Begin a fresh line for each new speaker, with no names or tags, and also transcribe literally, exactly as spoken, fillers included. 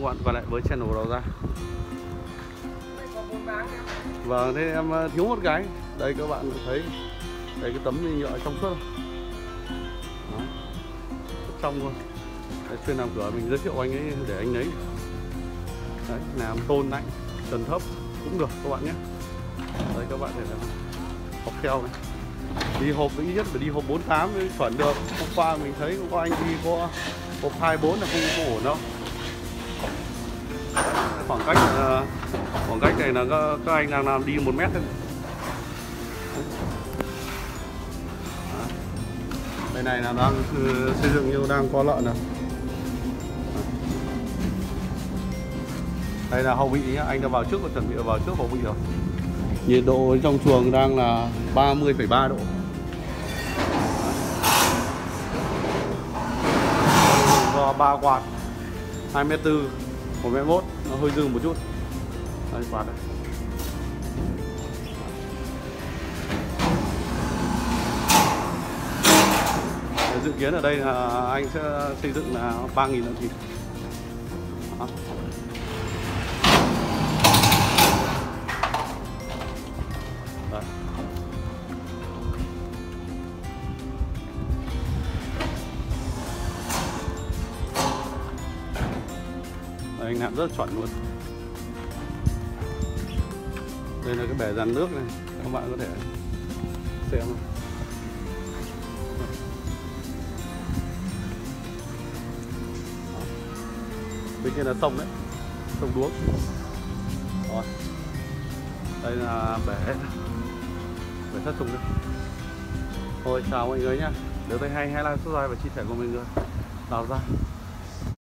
các bạn quay lại với channel Đầu Ra. Vâng, thế em thiếu một cái. Đây các bạn thấy đây cái tấm nhựa trong suốt không? Đó. Trong luôn. Đấy, chuyên làm cửa mình giới thiệu anh ấy để anh lấy. Đấy, làm tôn lạnh, trần thấp cũng được các bạn nhé. Đây các bạn thể là hộp keo này. Đi hộp ít nhất phải đi hộp bốn tám mới chuẩn được. Hôm qua mình thấy có anh đi có hộp hai bốn là không có ổn đâu. Khoảng cách khoảng cách này là các, các anh đang làm đi một mét thôi. Đây này là đang xây dựng như đang có lợn này. Đây là hậu bị nhá, anh đã vào trước và chuẩn bị vào trước hậu bị rồi. Nhiệt độ trong chuồng đang là ba mươi phẩy ba độ. Do ba quạt hai mét tư, một mét mốt, nó hơi dư một chút. Đây quạt đây. Dự kiến ở đây là anh sẽ xây dựng là ba nghìn lợn thịt. Đó. Đây. Đây, anh làm rất chuẩn luôn. Đây là cái bể dàn nước này, các bạn có thể xem. Bên kia là sông đấy, sông Đuống. Rồi. Đây là bể bể sát trùng đấy. Thôi chào mọi người nhá. Nếu thấy hay hãy like, subscribe và chia sẻ cùng mình người. Đào Ra.